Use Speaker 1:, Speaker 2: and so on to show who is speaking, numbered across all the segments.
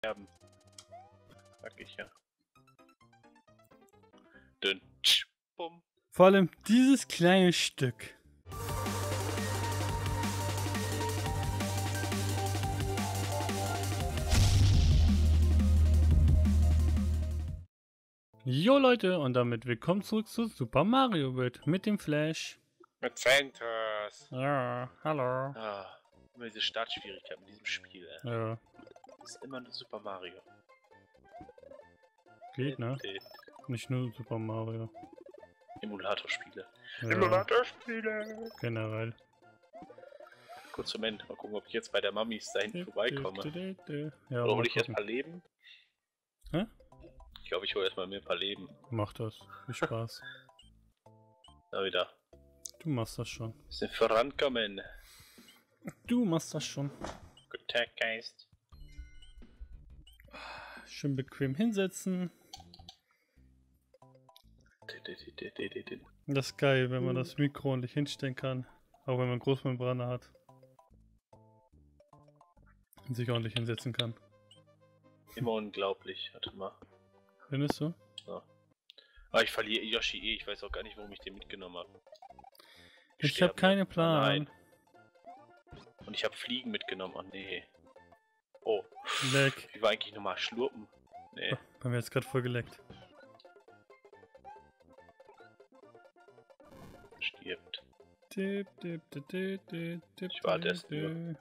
Speaker 1: sterben. Sag ich ja. Dünn. Bumm.
Speaker 2: Vor allem dieses kleine Stück. Jo Leute, und damit willkommen zurück zu Super Mario World mit dem Flash.
Speaker 1: Mit Santos.
Speaker 2: Ja, hallo.
Speaker 1: Ah, immer diese Startschwierigkeit mit diesem Spiel, ey.
Speaker 2: Ja,
Speaker 1: Das ist immer nur Super Mario.
Speaker 2: geht, ne? Nicht nur Super Mario.
Speaker 1: Emulatorspiele.
Speaker 2: Ja,
Speaker 1: Emulatorspiele!
Speaker 2: generell.
Speaker 1: Kurz Moment, mal gucken, ob ich jetzt bei der Mamis da hinten vorbeikomme.
Speaker 2: Ja,
Speaker 1: Oder hol
Speaker 2: mal
Speaker 1: ich erst
Speaker 2: gucken.
Speaker 1: ein paar Leben?
Speaker 2: Hä?
Speaker 1: Ich glaube, ich hole erstmal mir ein paar Leben.
Speaker 2: Mach das. Viel Spaß.
Speaker 1: Da wieder.
Speaker 2: Du machst das schon.
Speaker 1: Bisschen vorankommen.
Speaker 2: Du machst das schon.
Speaker 1: Guten Tag, Geist.
Speaker 2: Schön bequem hinsetzen. Das ist geil, wenn man das Mikro ordentlich hinstellen kann. Auch wenn man Großmembrane hat. Und sich ordentlich hinsetzen kann.
Speaker 1: Immer unglaublich. Warte mal.
Speaker 2: Findest du?
Speaker 1: So. Ah, ich verliere Yoshi eh. Ich weiß auch gar nicht, warum ich den mitgenommen habe.
Speaker 2: Ich habe keinen Plan.
Speaker 1: Nein. Und ich habe Fliegen mitgenommen. Oh nee. Oh.
Speaker 2: Leck.
Speaker 1: Wie war eigentlich nochmal Schlurpen? Nee.
Speaker 2: Oh, haben wir jetzt gerade voll geleckt.
Speaker 1: Stirbt.
Speaker 2: Ich
Speaker 1: warte erst nur.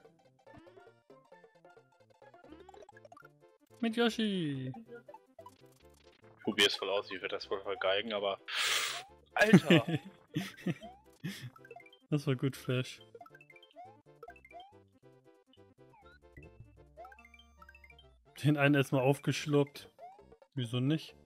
Speaker 2: Mit Yoshi.
Speaker 1: Ich probiere es voll aus. Ich werde das voll vergeigen, aber... Alter!
Speaker 2: Das war gut, Flash. Den einen erstmal aufgeschluckt. Wieso nicht?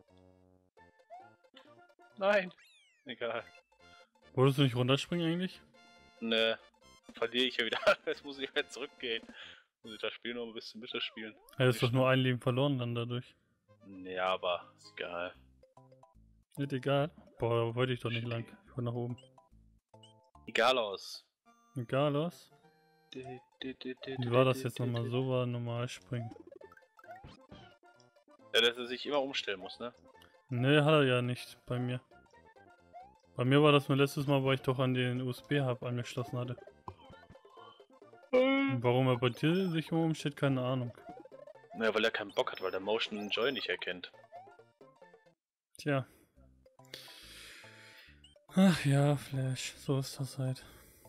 Speaker 1: Nein! Egal.
Speaker 2: Wolltest du nicht runterspringen eigentlich?
Speaker 1: Ne. Verliere ich ja wieder. Jetzt muss ich wieder zurückgehen. Muss ich das Spiel noch ein bisschen bitte spielen.
Speaker 2: Hättest doch nur ein Leben verloren dann dadurch.
Speaker 1: Ja, aber ist egal.
Speaker 2: Nicht egal. Boah, da wollte ich doch nicht lang. Ich wollte nach oben.
Speaker 1: Egal aus.
Speaker 2: Egal was? Wie war das jetzt nochmal? So war normal springen.
Speaker 1: Ja, dass er sich immer umstellen muss, ne?
Speaker 2: Ne, hat er ja nicht bei mir. Bei mir war das nur letztes Mal, weil ich doch an den USB-Hub angeschlossen hatte. Und warum er bei dir sich umstellt, keine Ahnung.
Speaker 1: Ja, weil er keinen Bock hat, weil der Motion Joy nicht erkennt.
Speaker 2: Tja. Ach ja, Flash, so ist das halt.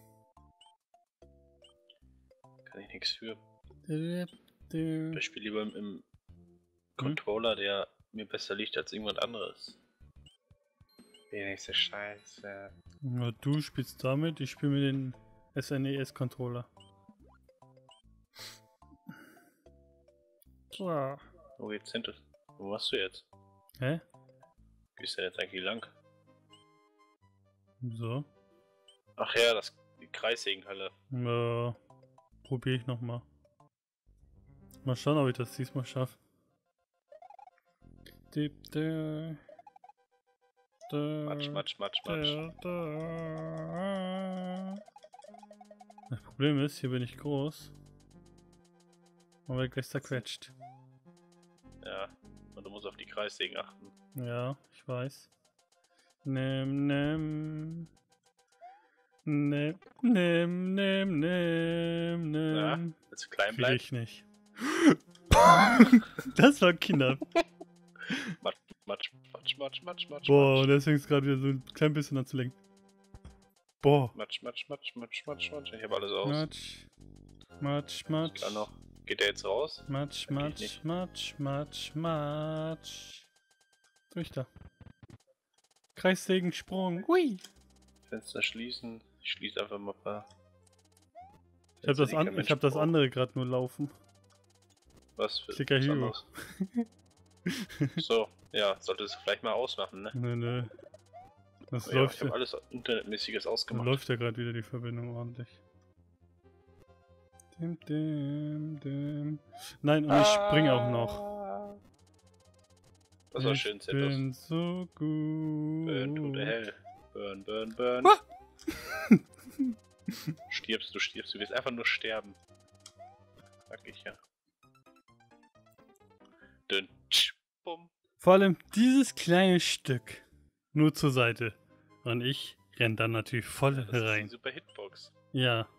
Speaker 1: Kann ich nichts für. Ich spiele lieber im Controller, der mir besser liegt als irgendwas anderes. Wenigste Scheiße.
Speaker 2: Ja, du spielst damit, ich spiele mit den SNES-Controller. So.
Speaker 1: Wo geht's hin? Wo warst du jetzt?
Speaker 2: Hä?
Speaker 1: Gehst du jetzt eigentlich lang?
Speaker 2: So.
Speaker 1: Ach ja, die Kreissägenhalle.
Speaker 2: Ja, probiere ich nochmal. Mal schauen, ob ich das diesmal schaffe.
Speaker 1: Matsch, matsch, matsch, matsch.
Speaker 2: Das Problem ist, hier bin ich groß. Und werde gleich zerquetscht.
Speaker 1: Ja, und du musst auf die Kreissägen achten.
Speaker 2: Ja, ich weiß. Nimm.
Speaker 1: Ja, willst du klein
Speaker 2: Krieg
Speaker 1: bleiben?
Speaker 2: ich nicht. Das war knapp.
Speaker 1: Matsch, matsch, matsch, matsch, matsch, matsch.
Speaker 2: Boah, und deswegen ist gerade wieder so ein klein bisschen anzulenken. Boah.
Speaker 1: Matsch, matsch, matsch, matsch, matsch, matsch. Ich hab alles aus.
Speaker 2: Matsch. Matsch, Matsch.
Speaker 1: Dann noch. Geht der jetzt raus?
Speaker 2: Matsch, Matsch, Matsch, Matsch, Matsch. Durch da. Kreissägensprung. Hui.
Speaker 1: Fenster schließen. Ich schließe einfach mal ein paar.
Speaker 2: Ich hab das andere gerade nur laufen.
Speaker 1: Was für
Speaker 2: Clicker
Speaker 1: was
Speaker 2: Hero.
Speaker 1: anderes? So, ja, solltest du vielleicht mal ausmachen, ne?
Speaker 2: Nö. Das
Speaker 1: Ja,
Speaker 2: läuft
Speaker 1: ich habe alles Internetmäßiges ausgemacht.
Speaker 2: läuft ja gerade wieder die Verbindung ordentlich. Nein, und ich spring auch noch.
Speaker 1: Das war schön,
Speaker 2: Ich
Speaker 1: Zentos.
Speaker 2: bin so gut.
Speaker 1: Burn to the hell. Burn, burn, burn.
Speaker 2: Ah!
Speaker 1: Du stirbst, du wirst einfach nur sterben. Sag ich ja. dünn. Bumm.
Speaker 2: Vor allem dieses kleine Stück. Nur zur Seite. Und ich renn dann natürlich voll
Speaker 1: Das ist die
Speaker 2: rein.
Speaker 1: super Hitbox.
Speaker 2: Ja.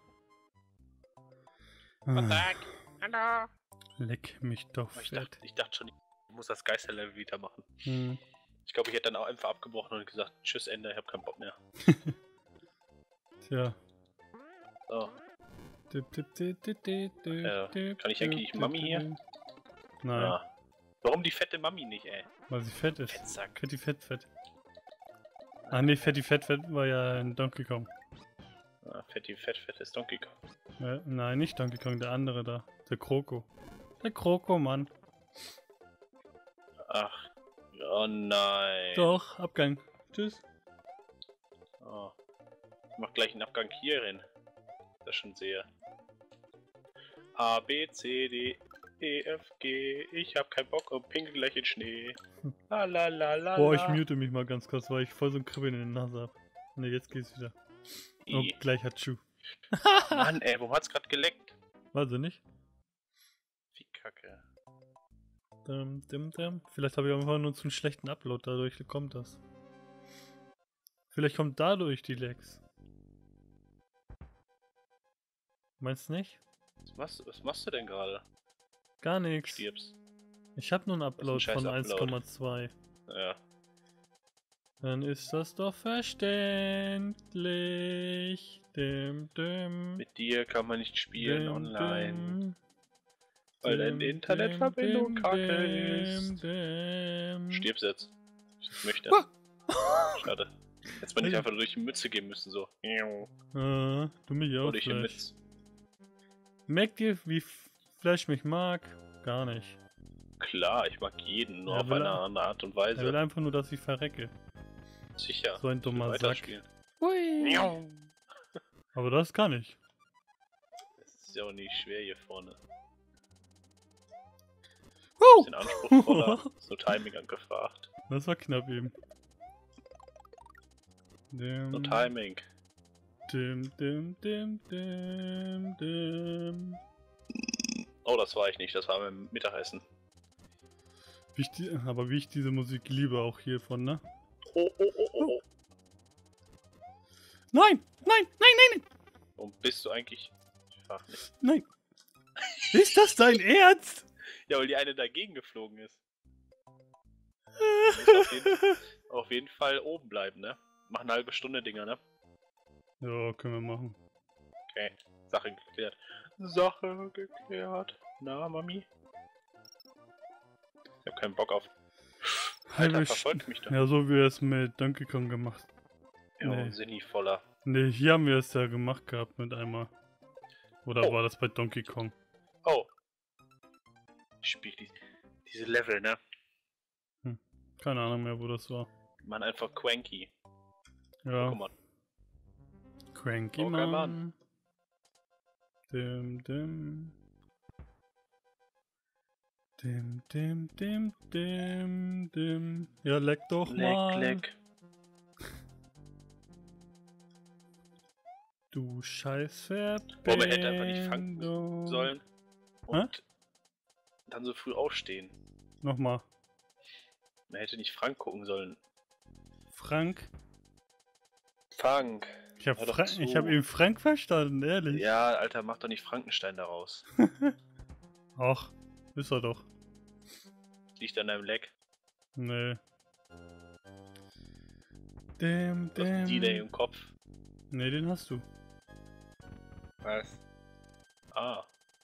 Speaker 1: Guten Tag. Hallo.
Speaker 2: Leck mich doch
Speaker 1: Aber
Speaker 2: fett.
Speaker 1: ich dachte schon, ich muss das Geisterlevel wieder machen.
Speaker 2: Hm.
Speaker 1: Ich glaube, ich hätte dann auch einfach abgebrochen und gesagt, tschüss, Ende, ich habe keinen Bock mehr.
Speaker 2: Tja.
Speaker 1: So. Kann ich eigentlich Mami hier?
Speaker 2: Nein,
Speaker 1: Ah. Warum die fette Mami nicht, ey?
Speaker 2: weil sie fett ist.
Speaker 1: Fettsack.
Speaker 2: Fetti Fett. Ah ne, Fetti Fett war ja in Donkey Kong.
Speaker 1: Ah, fettes Donkey Kong.
Speaker 2: Nein, nicht Donkey Kong, der andere da. Der Kroko. Der Kroko, Mann.
Speaker 1: Ach. Oh nein.
Speaker 2: Doch, Abgang. Tschüss.
Speaker 1: Oh. Ich mach gleich einen Abgang hier hin. Das schon sehe. A, B, C, D, E, F, G. Ich hab keinen Bock und pinkel gleich in Schnee. La la la la.
Speaker 2: Boah, ich mute mich mal ganz kurz, weil ich voll so ein Kribbeln in der Nase hab. Ne, jetzt geht's wieder. Oh, gleich hat Schuh.
Speaker 1: Mann, ey, warum hat's gerade geleckt?
Speaker 2: Weiß ich nicht.
Speaker 1: Wie kacke.
Speaker 2: Vielleicht habe ich einfach nur zu einen schlechten Upload, dadurch kommt das. Vielleicht kommt dadurch die Lags. Meinst du nicht?
Speaker 1: Was machst du denn gerade?
Speaker 2: Gar nichts.
Speaker 1: Stirbst.
Speaker 2: Ich habe nur einen Upload
Speaker 1: scheiß
Speaker 2: von
Speaker 1: Upload.
Speaker 2: 1,2.
Speaker 1: Ja.
Speaker 2: Dann ist das doch verständlich.
Speaker 1: Mit dir kann man nicht spielen online. Weil
Speaker 2: Weil
Speaker 1: deine Internetverbindung kacke ist. Stirb's jetzt. Ich möchte. Schade. Jetzt bin ich einfach durch die Mütze gehen müssen, so.
Speaker 2: Du mich auch
Speaker 1: Durch die
Speaker 2: Flash.
Speaker 1: Mütze.
Speaker 2: Merkt ihr, wie Flash mich mag? Gar nicht.
Speaker 1: Klar, ich mag jeden, nur
Speaker 2: Er
Speaker 1: auf
Speaker 2: will
Speaker 1: eine andere Art und
Speaker 2: Er will
Speaker 1: Weise.
Speaker 2: einfach nur, dass ich verrecke.
Speaker 1: Sicher.
Speaker 2: So ein
Speaker 1: Ich will
Speaker 2: dummer Sack.
Speaker 1: weiterspielen.
Speaker 2: Hui. Aber das kann ich.
Speaker 1: Das ist ja auch nicht schwer hier vorne.
Speaker 2: Huh.
Speaker 1: Bisschen anspruchsvoller. So Timing angefragt.
Speaker 2: Das war knapp eben.
Speaker 1: So Timing. Oh, das war ich nicht, das war beim Mittagessen.
Speaker 2: Aber wie ich diese Musik liebe, auch hiervon, ne?
Speaker 1: Oh.
Speaker 2: Nein!
Speaker 1: Und bist du eigentlich... Ich frag nicht.
Speaker 2: Nein! Ist das dein Ernst?
Speaker 1: Ja, weil die eine dagegen geflogen ist. Du musst auf jeden Fall oben bleiben, ne? Mach eine halbe Stunde Dinger, ne?
Speaker 2: Ja, können wir machen.
Speaker 1: Okay, Sache geklärt. Na, Mami? Ich hab keinen Bock auf... Alter, verfolgt mich doch.
Speaker 2: Ja, so wie wir es mit Donkey Kong gemacht.
Speaker 1: Jo,
Speaker 2: Nee.
Speaker 1: sinnvoller.
Speaker 2: Ne, hier haben wir es ja gemacht gehabt mit einmal. Oder
Speaker 1: Oh.
Speaker 2: war das bei Donkey Kong?
Speaker 1: Oh. Ich spiel diese Level, ne?
Speaker 2: Keine Ahnung mehr, wo das war.
Speaker 1: Man einfach Quanky.
Speaker 2: Ja.
Speaker 1: Guck mal.
Speaker 2: Cranky
Speaker 1: Okay,
Speaker 2: Mann. Dim. Ja, leck doch mal.
Speaker 1: Leck.
Speaker 2: Du scheiß Verbindung.
Speaker 1: Boah, man hätte einfach nicht fangen sollen. Und dann so früh aufstehen.
Speaker 2: Nochmal.
Speaker 1: Man hätte nicht Frank gucken sollen.
Speaker 2: Frank?
Speaker 1: Frank.
Speaker 2: Ich hab
Speaker 1: Hör doch zu.
Speaker 2: eben Frank verstanden, ehrlich.
Speaker 1: Ja, Alter, mach doch nicht Frankenstein daraus.
Speaker 2: Ach, ist er doch.
Speaker 1: Liegt an deinem Leck.
Speaker 2: Nee.
Speaker 1: Du hast einen Delay im Kopf.
Speaker 2: Nee, den hast du.
Speaker 1: Was? Ah.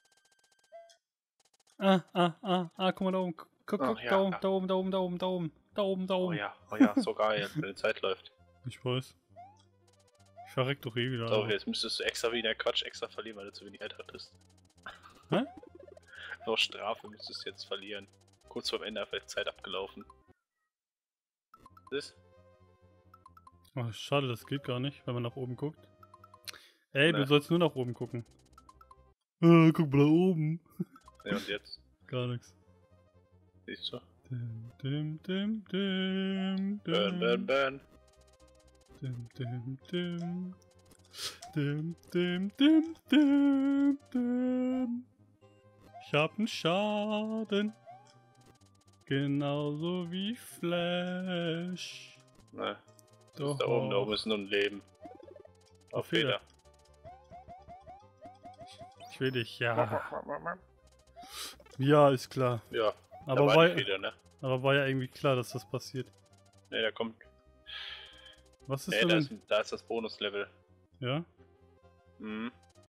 Speaker 2: Guck mal da oben. Guck,
Speaker 1: Ach, ja.
Speaker 2: da oben.
Speaker 1: Oh ja, so geil, wenn die Zeit läuft.
Speaker 2: Ich weiß. Ich verreck doch eh wieder.
Speaker 1: So,
Speaker 2: aber.
Speaker 1: jetzt müsstest du extra wie in der Quatsch extra verlieren, weil du zu wenig Zeit hattest.
Speaker 2: Hä?
Speaker 1: Noch Strafe müsstest du jetzt verlieren. Kurz vorm Ende einfach Zeit abgelaufen. Das?
Speaker 2: Oh, schade, das geht gar nicht, wenn man nach oben guckt. Ey,
Speaker 1: Ne.
Speaker 2: du sollst nur nach oben gucken. Guck mal da oben.
Speaker 1: Ja, und jetzt?
Speaker 2: Gar nichts.
Speaker 1: Siehst du?
Speaker 2: Burn.
Speaker 1: Burn.
Speaker 2: Ich hab 'n Schaden. Genauso wie Flash.
Speaker 1: Ne,
Speaker 2: Doch.
Speaker 1: da oben ist nur ein Leben. Auf Feder.
Speaker 2: Ich will dich, ja. Ja, ist klar.
Speaker 1: Ja,
Speaker 2: Aber
Speaker 1: da war die Feder, ne?
Speaker 2: aber war ja irgendwie klar, dass das passiert.
Speaker 1: Ne, da kommt.
Speaker 2: Was ist
Speaker 1: Ne,
Speaker 2: denn?
Speaker 1: da ist das Bonuslevel.
Speaker 2: Ja?
Speaker 1: Mhm.